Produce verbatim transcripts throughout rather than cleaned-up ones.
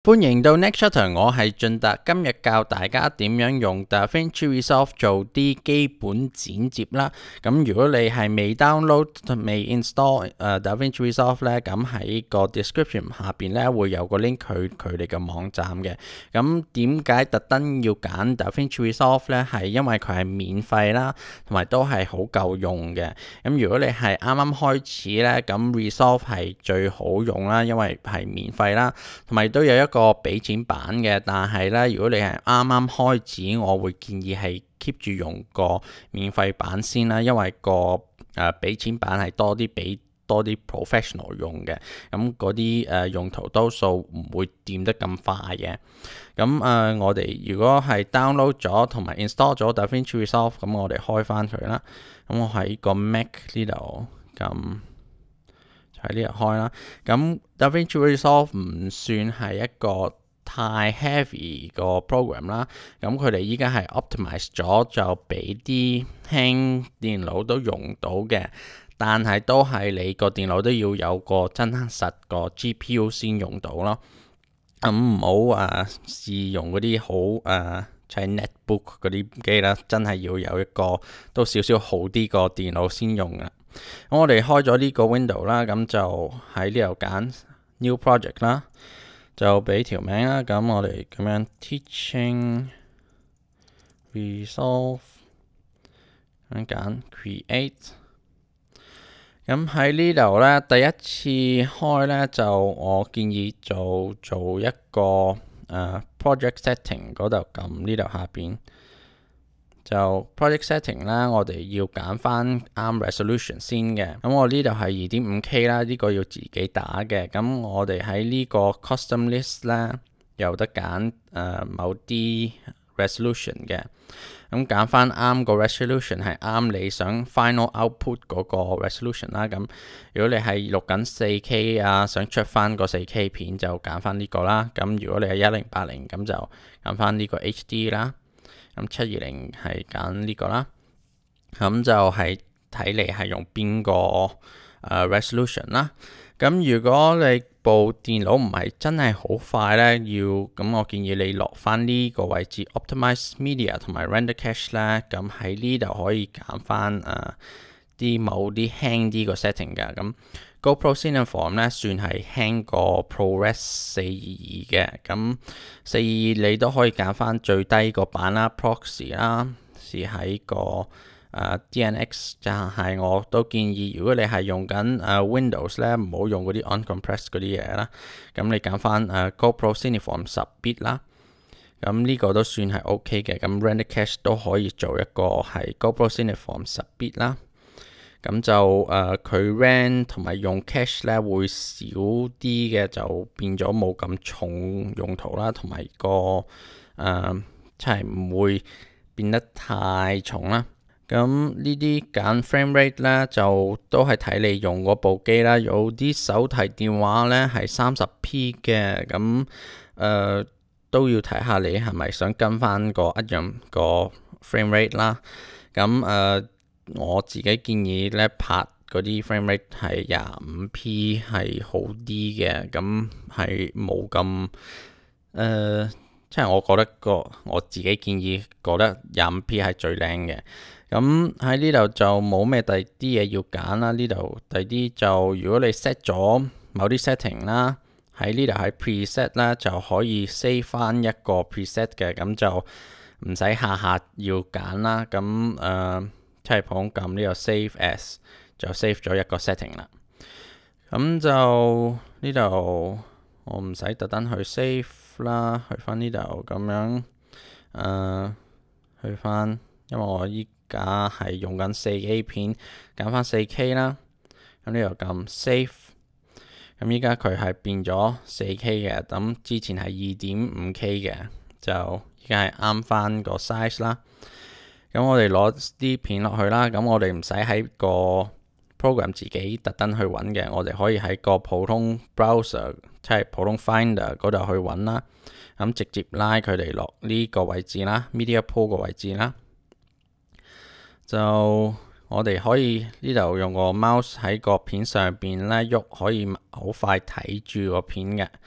歡迎到 Next Shutter， 我係俊達，今日教大家點樣用 Davinci Resolve 做啲基本剪接啦。咁如果你係未 download 未 install 誒、uh, Davinci Resolve 咧，咁喺個 description 下邊咧會有個 link 佢佢哋嘅網站嘅。咁點解特登要揀 Davinci Resolve 咧？係因為佢係免費啦，同埋都係好夠用嘅。咁如果你係啱啱開始咧，咁 Resolve 係最好用啦，因為係免費啦，同埋都有一個俾錢版嘅，但係咧，如果你係啱啱開始，我會建議係 keep 住用個免費版先啦，因為個誒俾錢版係多啲俾多啲 professional 用嘅，咁嗰啲誒用途多數唔會掂得咁快嘅。咁誒、呃，我哋如果係 download 咗同埋 install 咗 Davinci Resolve， 咁我哋開翻佢啦。咁我喺個 Mac 呢度咁。喺呢度開啦，咁 Davinci Resolve 唔算係一個太 heavy 個 program 啦，咁佢哋依家係 optimize 咗，就俾啲輕電腦都用到嘅，但係都係你個電腦都要有個真實個 G P U 先用到咯。咁唔好誒試用嗰啲好誒即係 netbook 嗰啲機啦，真係要有一個都少少好啲個電腦先用啦。咁我哋開咗呢個 window 啦，咁就喺呢度揀 new project 啦，就俾條名啦。咁我哋咁樣 teaching resolve 咁揀 create。咁喺呢度咧，第一次開咧就我建議做做一個誒、uh, project setting 嗰度撳呢度下邊。就 project setting 啦，我哋要揀翻啱 resolution 先嘅。咁我呢度係 二點五 K 啦，呢個要自己打嘅。咁我哋喺呢個 custom list 咧，有得揀誒、呃、某啲 resolution 嘅。咁揀翻啱個 resolution 係啱你想 final output 嗰個 resolution 啦。咁如果你係錄緊 四 K 啊，想出翻個四 K 片就揀翻呢個啦。咁如果你係一零八零咁就揀翻呢個 H D 啦。咁七二零係揀呢個啦，咁就係睇你係用邊個誒、uh, resolution 啦。咁如果你部電腦唔係真係好快咧，要咁我建議你落翻呢個位置 Optimize Media 同埋 Render Cache 咧，咁喺呢度可以揀翻誒啲某啲輕啲個 setting 嘅。咁 GoPro Cineform 咧算係輕過 ProRes 四二二嘅，咁四二二你都可以揀翻最低個版啦 ，Proxy 啦，是喺個誒、呃、D N X， 就係我都建議，如果你係用緊誒、呃、Windows 咧，唔好用嗰啲 uncompressed 嗰啲嘢啦，咁你揀翻誒 GoPro Cineform 十 bit 啦，咁呢個都算係 OK 嘅，咁 Render Cache 都可以做一個係 GoPro Cineform 十 bit 啦。咁就誒佢 RAM 同埋用 cache 咧會少啲嘅，就變咗冇咁重用途啦，同埋個誒即係唔會變得太重啦。咁呢啲揀 frame rate 咧就都係睇你用嗰部機啦。有啲手提電話咧係三十 P 嘅，咁誒、呃、都要睇下你係咪想跟翻個一樣個 frame rate 啦。咁誒。呃我自己建議咧拍嗰啲 frame rate 係廿五 P 係好啲嘅，咁係冇咁誒，即係我覺得個我自己建議覺得廿五 P 係最靚嘅。咁喺呢度就冇咩第啲嘢要揀啦。呢度第啲就如果你 set 咗某啲 setting 啦，喺呢度喺 preset 啦就可以 save 翻一個 preset 嘅，咁就唔使下下要揀啦。咁誒。呃即係普通撳呢個 save as 就 save 咗一個 setting 啦。咁就呢度我唔使特登去 save 啦，去翻呢度咁樣誒、呃，去翻，因為我依家係用緊 四 K 片，揀翻 四 K 啦。咁呢度撳 save， 咁依家佢係變咗 四 K 嘅，咁之前係二點五 K 嘅，就依家係啱翻個 size 啦。咁我哋攞啲片落去啦，咁我哋唔使喺個 program 自己特登去揾嘅，我哋可以喺個普通 browser 即係普通 finder 嗰度去揾啦。咁直接拉佢哋落呢個位置啦 ，media pool 個位置啦。就我哋可以呢度用個 mouse 喺個片上邊咧喐，可以好快睇住個片嘅。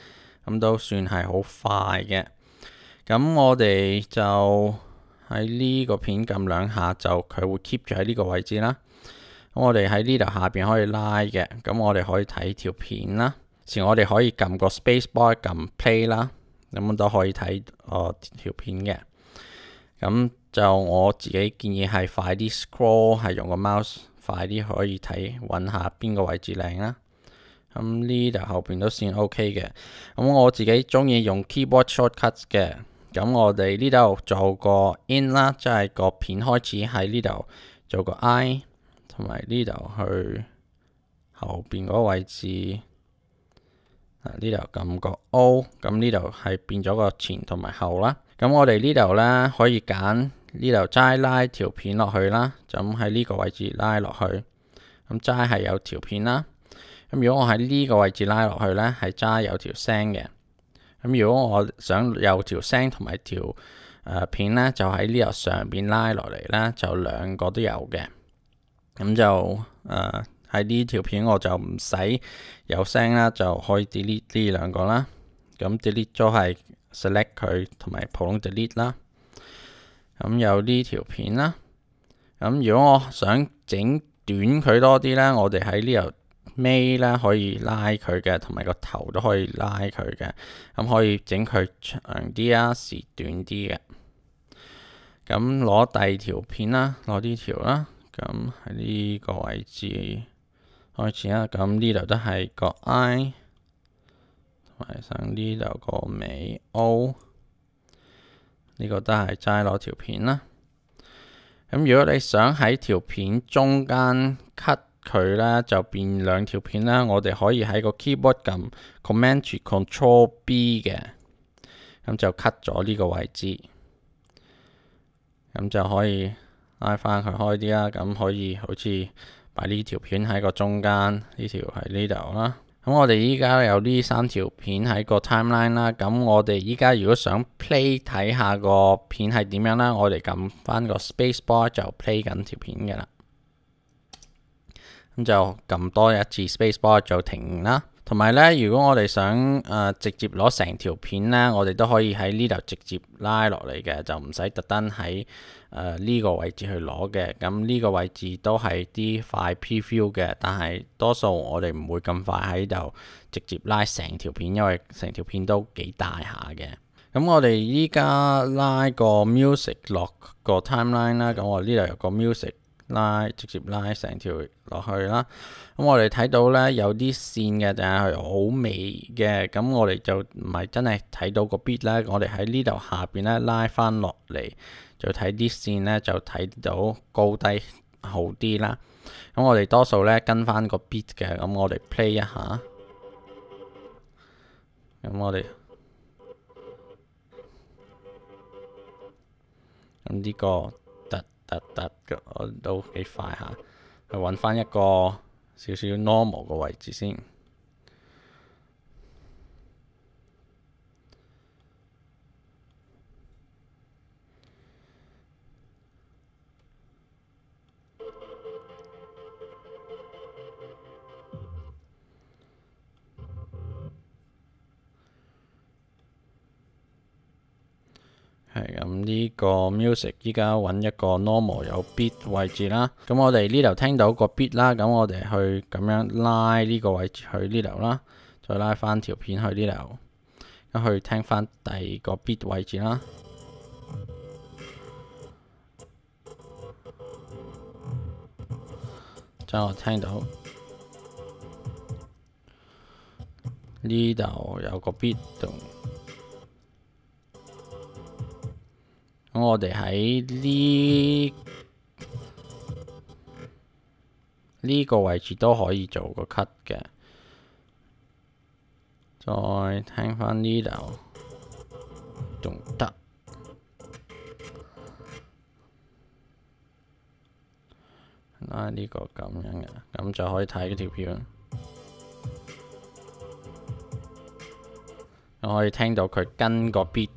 咁都算係好快嘅。咁我哋就喺呢個片撳兩下，就佢會 keep 住喺呢個位置啦。咁我哋喺呢度下邊可以拉嘅，咁我哋可以睇條片啦。前我哋可以撳個 space bar 撳 play 啦，咁都可以睇哦條片嘅。咁就我自己建議係快啲 scroll， 係用個 mouse 快啲可以睇，揾下邊個位置靚啦。咁呢度後邊都算 OK 嘅。咁我自己中意用 keyboard shortcuts 嘅。咁我哋呢度做個 in 啦，即係個片開始喺呢度做個 I， 同埋呢度去後邊嗰個位置。呢度撳個 O， 咁呢度係變咗個前同埋後啦。咁我哋呢度呢，可以揀呢度齋拉條片落去啦，就咁喺呢個位置拉落去。咁齋係有條片啦。咁如果我喺呢個位置拉落去呢，係齋有條聲嘅。咁如果我想有條聲同埋條誒、呃、片呢，就喺呢度上邊拉落嚟啦，就兩個都有嘅。咁就誒。呃喺呢條片我就唔使有聲啦，就可以 delete 呢兩個啦。咁 delete 咗係 select 佢同埋普通 delete 啦。咁有呢條片啦。咁如果我想整短佢多啲咧，我哋喺呢度尾咧可以拉佢嘅，同埋個頭都可以拉佢嘅。咁可以整佢長啲啊，時短啲嘅。咁攞第二條片啦，攞呢條啦。咁喺呢個位置開始啦，咁呢度都係個 I， 同埋上呢度個尾 O， 呢個都係齋攞條片啦。咁如果你想喺條片中間 cut 佢啦，就變兩條片啦，我哋可以喺個 keyboard 撳 Command 住 Control B 嘅，咁就 cut 咗呢個位置，咁就可以拉翻佢開啲啦，咁可以好似擺呢條片喺個中間，呢條喺呢度啦。咁我哋依家有呢三條片喺個 timeline 啦。咁我哋依家如果想 play 睇下個片係點樣啦，我哋撳翻個 space bar 就 play 緊條片嘅啦。咁就撳多一次 space bar 就停啦。同埋咧，如果我哋想誒、呃、直接攞成條片咧，我哋都可以喺呢度直接拉落嚟嘅，就唔使特登喺誒呢個位置去攞嘅。咁呢個位置都係啲快 preview 嘅，但係多數我哋唔會咁快喺度直接拉成條片，因為成條片都幾大下嘅。咁我哋依家拉個 music 落個 timeline 啦，咁我呢度有個 music。拉直接拉成條落去啦，咁我哋睇到咧有啲線嘅，但係好微嘅，咁我哋就唔係真係睇到個 beat 咧，我哋喺呢度下邊咧拉翻落嚟，就睇啲線咧就睇到高低好啲啦。咁我哋多數咧跟翻個 beat 嘅，咁我哋 play 一下，咁我哋咁呢個。突突嘅，我都幾快下，去揾翻一個少少 normal 嘅位置先。係咁，呢個 music 依家揾一個 normal 有 beat 位置啦。咁我哋呢度聽到個 beat 啦，咁我哋去咁樣拉呢個位置去呢度啦，再拉翻條片去呢度，咁去聽翻第二個 beat 位置啦。就我聽到呢度有個 beat 度。咁我哋喺呢呢個位置都可以做個 cut 嘅，再聽翻呢度仲得，拉呢個咁樣嘅，咁就可以睇條片，我可以聽到佢跟個 beat。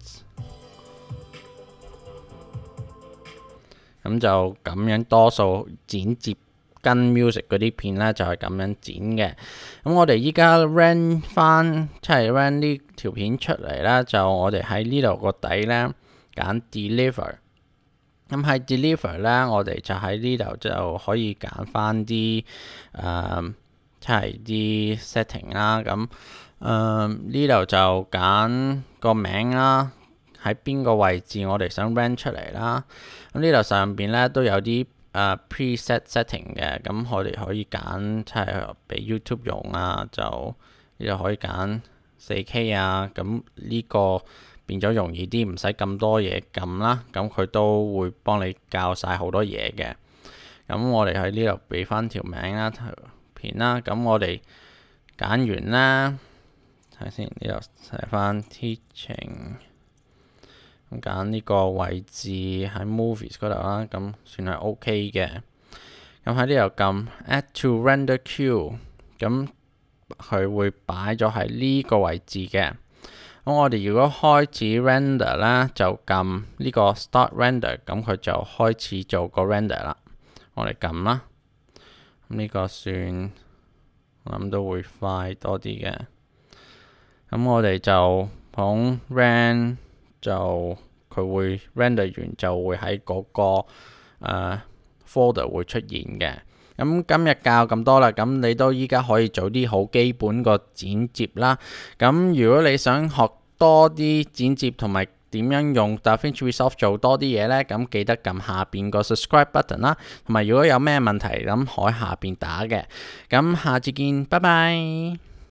咁就咁樣多數剪接跟 music 嗰啲片咧就係咁樣剪嘅。咁我哋依家 run 翻，即係 run 呢條片出嚟啦，就我哋喺呢度個底咧揀 deliver。咁喺 deliver 咧，我哋就喺呢度就可以揀翻啲誒，即係啲 setting 啦。咁誒呢度就揀個名啦，喺邊個位置我哋想 run 出嚟啦。咁呢度上邊咧都有啲Uh, preset setting 嘅，咁我哋可以揀即係俾 YouTube 用啊，就呢度可以揀 四 K 啊，咁呢個變咗容易啲，唔使咁多嘢撳啦，咁佢都會幫你教晒好多嘢嘅。咁我哋喺呢度俾翻條名啦，條片啦，咁我哋揀完啦，睇下先，呢度寫翻 teaching。咁揀呢個位置喺 movies 嗰度啦，咁算係 OK 嘅。咁喺呢度撳 add to render queue， 咁佢會擺咗喺呢個位置嘅。咁我哋如果開始 render 啦，就撳呢個 start render， 咁佢就開始做個 render 啦。我哋撳啦，咁呢個算我諗都會快多啲嘅。咁我哋就捧 run。就佢會 render 完就會喺嗰、那個、呃、folder 會出現嘅。咁今日教咁多啦，咁你都依家可以做啲好基本個剪接啦。咁如果你想學多啲剪接同埋點樣用 Davinci Resolve 做多啲嘢呢，咁記得撳下邊個 subscribe button 啦。同埋如果有咩問題，咁可以下邊打嘅。咁下次見，拜拜。